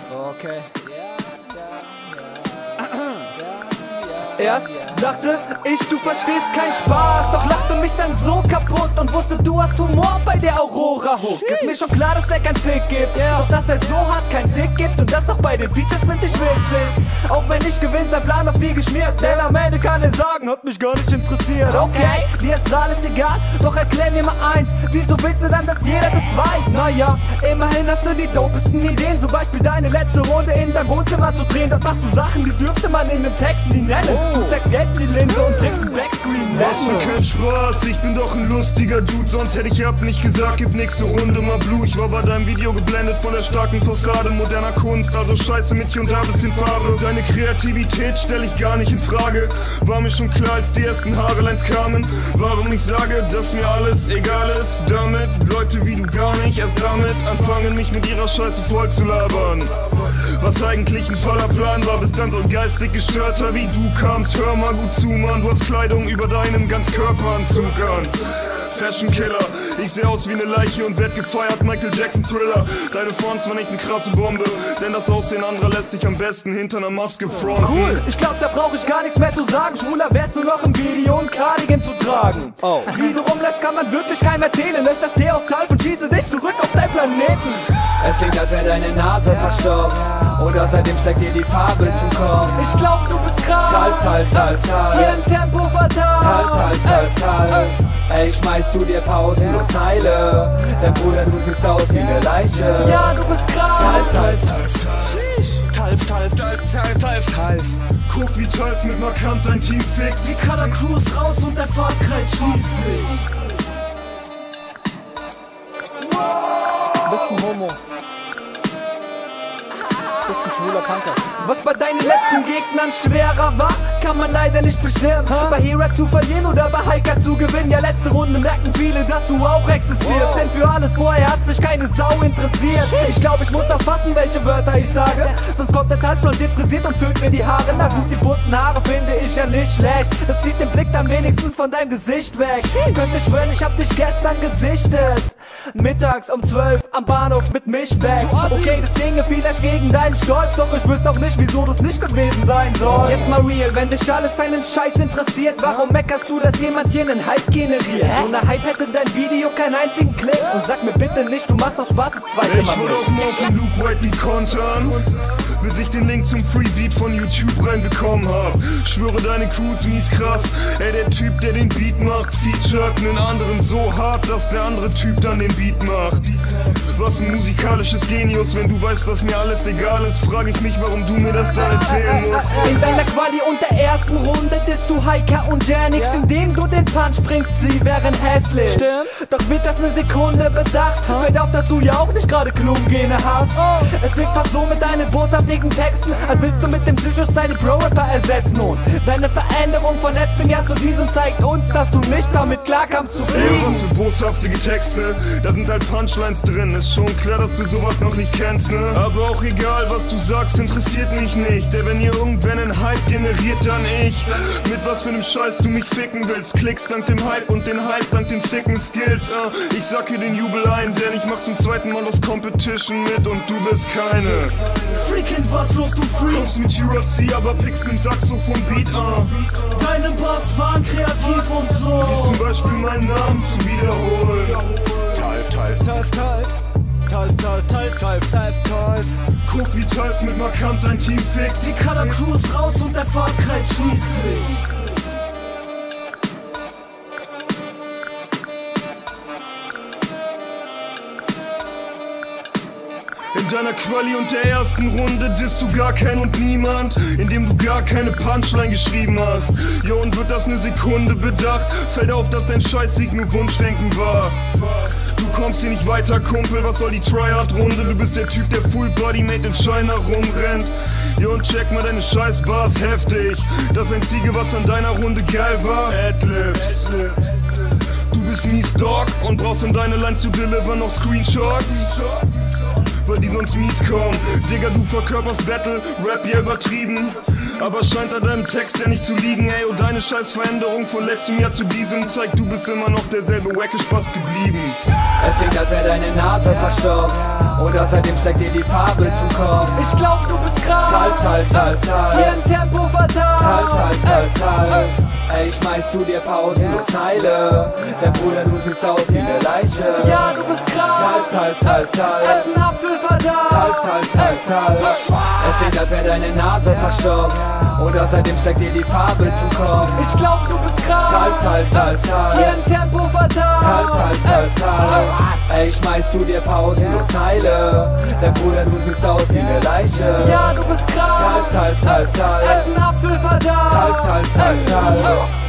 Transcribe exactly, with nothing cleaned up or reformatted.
Okay. Erst dachte ich, du verstehst keinen Spaß, doch lachte mich dann so kaputt und wusste, du hast Humor bei der Aurora-Hook. Ist mir schon klar, dass er kein Fick gibt, doch dass er so hart kein Fick gibt und das auch bei den Features find ich witzig. Auch wenn ich gewinnt, sein Plan auf wie geschmiert, denn am Ende kann er sagen, hat mich gar nicht interessiert. Okay, dir ist alles egal, doch erklär mir mal eins, wieso willst du dann, dass jeder das weiß? Naja, immerhin hast du die dopesten Ideen, zum Beispiel deine letzte Runde in dein Wohnzimmer zu drehen. Dort machst du Sachen, die dürfte man in den Texten nie nennen. Du zeigst Geld in die Linse und trägst ein Backscreen. Was für kein Spaß, ich bin doch ein lustiger Dude, sonst hätte ich ab nicht gesagt, gib nächste Runde mal Blue. Ich war bei deinem Video geblendet von der starken Fassade moderner Kunst, also scheiße mit hier und da bisschen Farbe. Deine Kreativität stell ich gar nicht in Frage, war mir schon klar, als die ersten Haarelines kamen. Warum ich sage, dass mir alles egal ist, damit Leute wie du gar nicht erst damit anfangen, mich mit ihrer Scheiße voll zu labern. Was eigentlich ein toller Plan war, bis dann so ein geistig gestörter wie du kamst. Hör mal gut zu, Mann, du hast Kleidung über deinem ganz Körperanzug an. Fashion Killer, ich seh aus wie eine Leiche und werd gefeiert, Michael Jackson Thriller. Deine Fronts waren echt ne krasse Bombe, denn das Aussehen anderer lässt sich am besten hinter einer Maske fronten. Cool, ich glaub, da brauch ich gar nichts mehr zu sagen. Schwuler wärst du noch im Video, um Cardigan zu tragen. Oh. Wie du rumlässt, kann man wirklich keinem erzählen. Lösch das Tee aus Kalf und schieße dich zurück auf deinen Planeten. Es klingt, als wäre deine Nase verstopft oder seitdem steckt dir die Farbe zum Kopf. Ich glaub, du bist krank. Talf, Talf, Talf, Talf. Hier im Tempo fatal. Talf, Talf, Talf, Talf. Ey, schmeißt du dir pausenlos Teile, denn Bruder, du siehst aus wie eine Leiche. Ja, du bist krank. Talf, Talf, Talf, Talf, Talf, Talf, Talf, Talf, Talf. Guck, wie Talf mit Markant dein Team fickt. Die Color Crew ist raus und der Fahrtkreis schließt sich. Du bist ein Homo. Du bist ein schwuler Punker. Was bei deinen letzten Gegnern schwerer war, kann man leider nicht bestimmen. Bei Hera zu verlieren oder bei Heika zu gewinnen. Ja, letzte Runde merken viele, dass du auch existierst. Wow. Denn für alles vorher hat sich keine Sau interessiert. Ich glaube, ich muss erfassen, welche Wörter ich sage. Sonst kommt der Talf blondiert frisiert und füllt mir die Haare. Na gut, die bunten Haare finde ich ja nicht schlecht. Das zieht den Blick dann wenigstens von deinem Gesicht weg. Könnte schwören, ich hab dich gestern gesichtet. Mittags um zwölf am Bahnhof mit Mischbags. Okay, das ginge vielleicht gegen deinen Stolz, doch ich wüsste auch nicht, wieso das nicht gewesen sein soll. Jetzt mal real, wenn dich alles seinen Scheiß interessiert, warum meckerst du, dass jemand hier einen Hype generiert? Ohne Hype hätte dein Video keinen einzigen Klick. Und sag mir bitte nicht, du machst auch Spaß, das zweite Mal. Ich wollte auf dem auf Luke White Beat kontern, bis ich den Link zum Freebeat von YouTube reinbekommen hab. Schwöre, deine Crew ist mies krass. Ey, der Typ, der den Beat macht, featured einen anderen so hart, dass der andere Typ dann den Beat macht. Was ein musikalisches Genius, wenn du weißt, dass mir alles egal ist, frag ich mich, warum du mir das dann erzählen musst. In deiner Quali und der ersten Runde disst du Heika und Janix, ja. Indem du den Punch bringst, sie wären hässlich. Stimmt. Doch wird das eine Sekunde bedacht, huh? Fällt auf, dass du ja auch nicht gerade Klungene hast. Oh. Es klingt fast so mit deinen boshaftigen Texten, als willst du mit dem Psycho-Style Pro-Rapper ersetzen. Und deine Veränderung von letztem Jahr zu diesem zeigt uns, dass du nicht damit klarkamst zu fliegen. Ey, was für boshaftige Texte, da sind halt Punchlines drin. Ist schon klar, dass du sowas noch nicht kennst, ne? Aber auch egal, was du sagst, interessiert mich nicht. Denn wenn ihr irgendwann einen Hype generiert, dann ich. Mit was für nem Scheiß du mich ficken willst. Klickst dank dem Hype und den Hype dank den sicken Skills. uh, Ich sag hier den Jubel ein, denn ich mach zum zweiten Mal das Competition mit und du bist keine. Freaking, was los, du Freak? Kommst mit U S C, aber pickst den Saxo vom Beat, uh. Deine Bars waren kreativ und so. Wie zum Beispiel meinen Namen zu wiederholen. Talf, Talf, Talf, Talf. Talf, Talf, Talf, Talf, Talf, Talf. Guck, wie Talf mit Markant dein Team fickt. Die Color Crew ist raus und der Fahrtkreis schließt sich. In deiner Quali und der ersten Runde disst du gar keinen und niemand, indem du gar keine Punchline geschrieben hast. Ja, und wird das eine Sekunde bedacht, fällt auf, dass dein Scheißsieg nur Wunschdenken war. Du kommst hier nicht weiter, Kumpel, was soll die Tryhard-Runde? Du bist der Typ, der Full Body Made in China rumrennt. Ja, und check mal deine Scheiß-Bars, heftig. Das Einzige, was an deiner Runde geil war, Adlibs. Du bist mies Dog und brauchst um deine Lines zu delivern noch Screenshots. weil die sonst mies kommen. Digga, du verkörperst Battle, Rap ja übertrieben, aber scheint an deinem Text ja nicht zu liegen, ey. Und deine scheiß Veränderung von letztem Jahr zu diesem zeigt, du bist immer noch derselbe wacke Spast geblieben. Es klingt, als wäre deine Nase verstopft, oder seitdem steckt dir die Farbe zum Kopf. Ich glaub, du bist krank. Talf, talf, talf, talf. Hier im Tempo verteilt. Talf, talf, talf, talf. Ey, schmeißt du dir pausenlos Teile, denn Bruder, du siehst aus wie ne Leiche. Ja, du bist krank. Talf, talf, talf, talf. Essen Apfel verteilt. Talf, talf, talf, talf. Es klingt, als wäre deine Nase verstopft, oder seitdem steckt dir die Farbe zum Kopf. Ich glaub, du bist krank. Talf, talf, talf, talf. Hier im Tempo verteilt. Talf, talf, talf, talf. Ey, schmeißt du dir pausenlos Teile, denn Bruder, du siehst aus wie ne Leiche. Ja, du bist krank. Talf, talf, talf, talf. Essen Apfel verteilt. Talf, talf, talf, talf.